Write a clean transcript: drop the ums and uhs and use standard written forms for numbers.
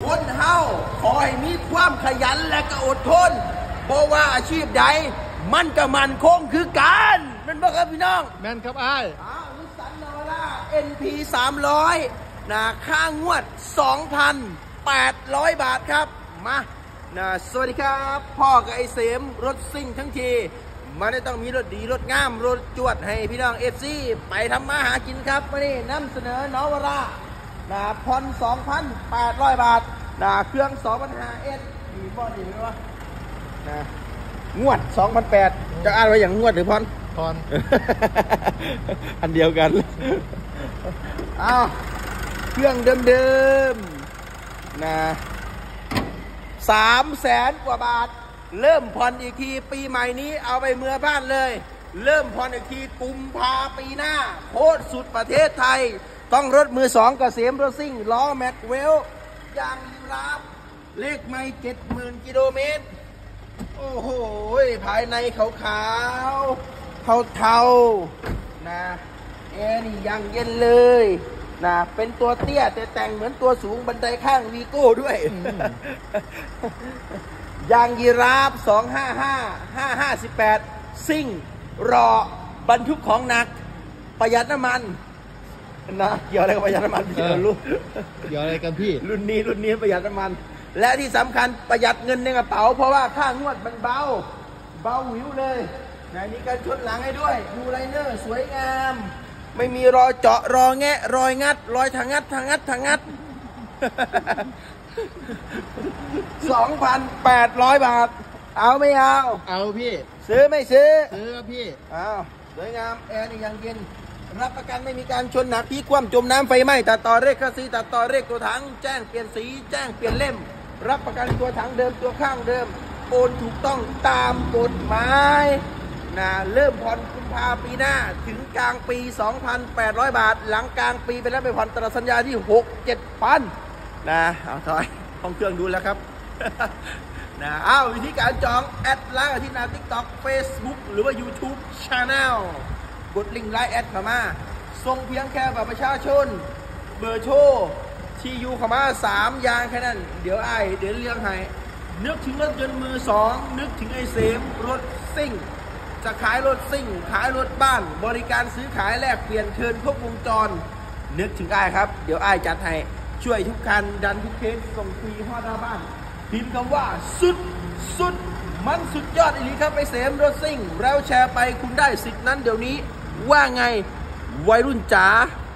คนเฮาขอให้มีความขยันและก็อดทนเพราะว่าอาชีพใดมันก็มันคงคือการนั่นบ่ครับพี่น้องแม่นครับอ้ายนิสสันนาวาร่า NP 300นะค่างวด 2,800 บาทครับมานะสวัสดีครับพ่อกับไอเสมรถซิ่งทั้งทีมันได้ต้องมีรถดีรถงามรถจวดให้พี่น้อง FC ไปทำมาหากินครับมานี่นำเสนอนาวาร่านะผ่อน 2,800 บาทนะเครื่อง 2,500S ดีบ่ดีไหมวะนะงวด 2,800 จะอ่านไว้อย่างงวดหรือผ่อนอันเดียวกันอ้าวเครื่องเดิมๆนะ300,000 กว่าบาทเริ่มผ่อนอีกทีปีใหม่นี้เอาไปเมือบ้านเลยเริ่มผ่อนอีกทีกุมภาปีหน้าโคตรสุดประเทศไทยต้องรถมือ2เกษมรถซิ่งล้อแม็กเวลยางยูราฟเลขไม่ 70,000 กิโลเมตรโอ้โหภายในขาวๆเทาๆนะแอร์นี่ยังเย็นเลยนะเป็นตัวเตี้ยแต่แต่งเหมือนตัวสูงบันไดข้างวีโก้ด้วยยางยีราฟ255-558ซิ่งรอบรรทุกของหนักประหยัดน้ำมันนะเกี่ยวอะไรกับประหยัดน้ำมันพี่รู้เกี่ยวอะไรกันพี่รุ่นนี้ประหยัดน้ำมันและที่สำคัญประหยัดเงินในกระเป๋าเพราะว่าค่างวดมันเบาหวิวเลยนะมีการชนหลังให้ด้วยดูไลเนอร์สวยงามไม่มีรอยเจาะรอยแงะรอยงัดรอยทางงัด2,800 บาทเอาไม่เอาพี่ซื้อไม่ซื้อครับพี่เอาสวยงามแอร์นี่ยังเย็นรับประกันไม่มีการชนหนักที่คว่ำจมน้ำไฟไหม้ตัดต่อเลขคัสซีตัดต่อเลขตัวถังแจ้งเปลี่ยนสีแจ้งเปลี่ยนเล่มรับประกันตัวถังเดิมตัวข้างเดิมโอนถูกต้องตามกฎหมายนะเริ่มผ่อนกุมภาปีหน้าถึงกลางปี 2,800 บาทหลังกลางปีไปแล้วไปผ่อนตลอดสัญญาที่ 6-7 พันนะเอาถอยห้องเครื่องดูแล้วครับนะเอาวิธีการจองแอดไลน์ที่หน้า TikTok Facebook หรือว่า YouTube Channel กดลิงก์ไลน์แอดเข้ามาส่งเพียงแค่บัตรประชาชนเบอร์โทรที่อยู่เข้ามา3 อย่างแค่นั้นเดี๋ยวเรียงให้นึกถึงรถยนต์มือ2นึกถึงไอเสมรถซิ่งจะขายรถซิ่งขายรถบ้านบริการซื้อขายแลกเปลี่ยนเชิญครบวงจรนึกถึงครับเดี๋ยวจัดให้ช่วยทุกคันดันทุกเคสส่งฟรีฮอดหน้าบ้านพิมพ์คำว่าสุดมันสุดยอดอีหลีครับไปเสมรถซิ่งแล้วแชร์ไปคุณได้สิทธิ์นั้นเดี๋ยวนี้ว่าไงวัยรุ่นจ๋า